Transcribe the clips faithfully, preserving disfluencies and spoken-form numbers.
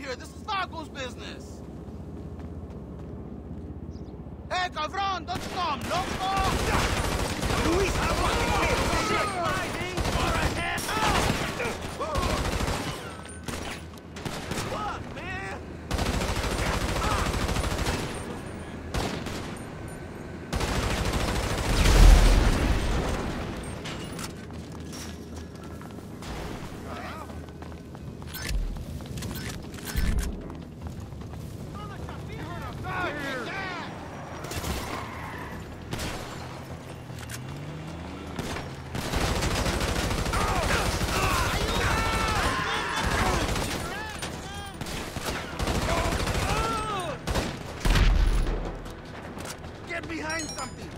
here. This is Vago's business. Hey, cabrón, don't come, loco! Luis, I fucking shit! Sliding for a head! What, man? Behind something.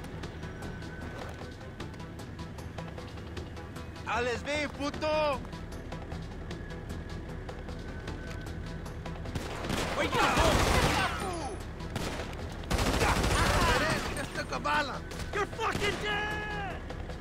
Alles ve, puto. Wait up! You're fucking dead!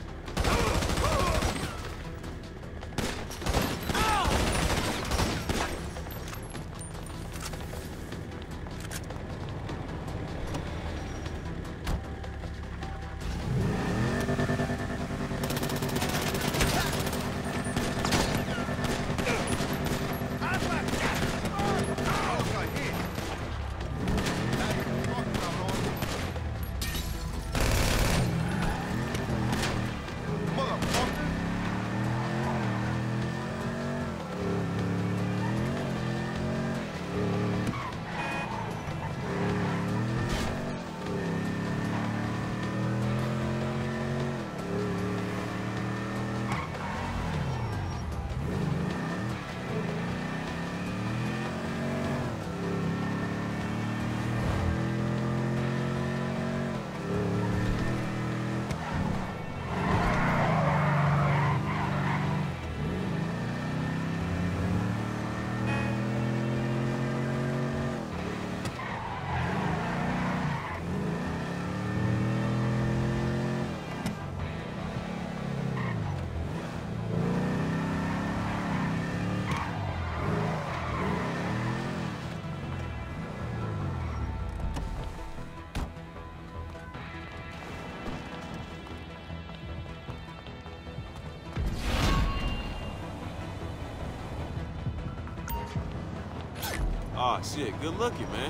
Aw, oh, shit, good looking, man.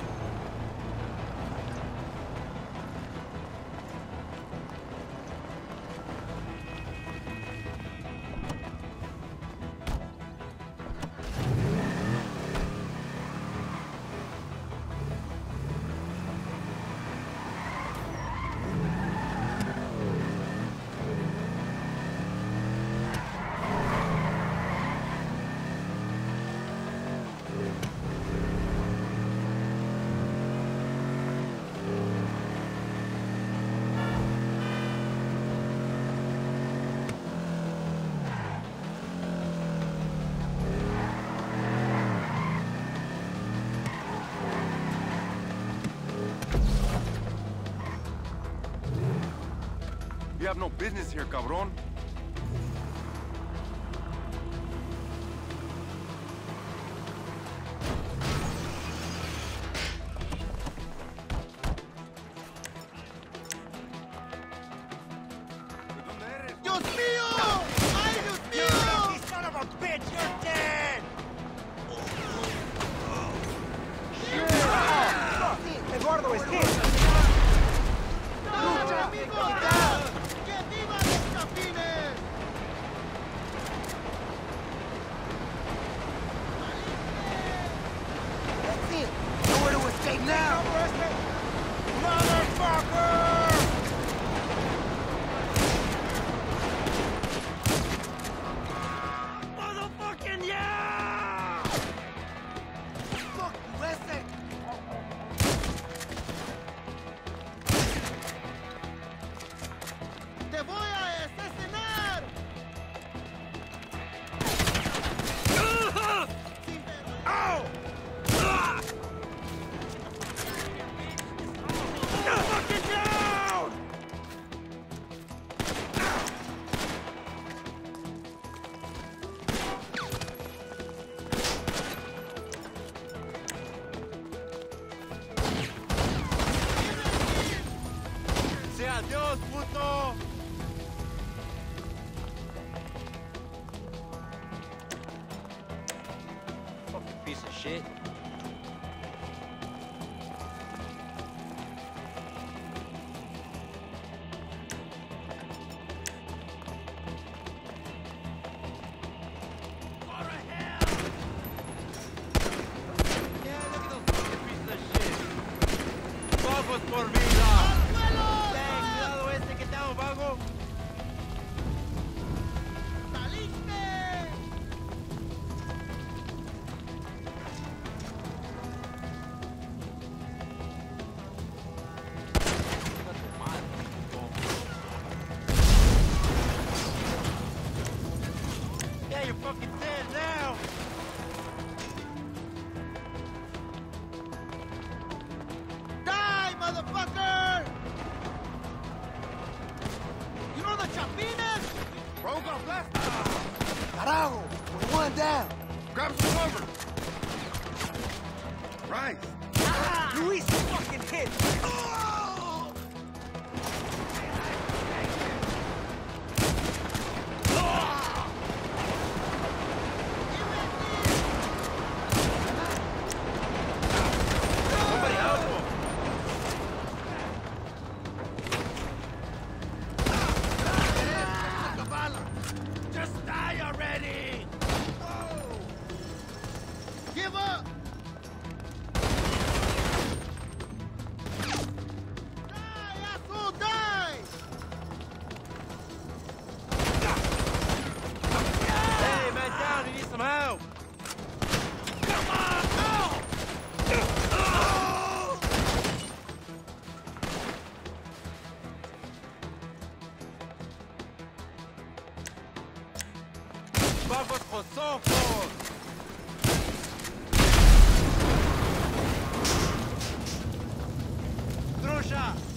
You have no business here, cabrón. Dios mío! Ay, Dios mío! You son of a bitch, you're dead! Eduardo is hit! ¡Lucha, amigo! ¡Que viva los capines! That's it! Nowhere to escape now! Motherfucker! Motherfucking yeah! Fuck you, ese! ¡Te voy a asesinar! Ow! Fucking down! shit. Vamos por vida. Cuidado este que estamos, vago. ¡Saliste! Yeah, you're fucking dead now. Die, motherfucker! You know the Chapines? Rogue got left. Carajo! We're one down. Grab some cover. Right. Luis fucking hit. Somebody help him. Just die already. Give up! Die, asshole, die! Hey, man down, you need some help. Come on, Pas votre sang fort. Trucha.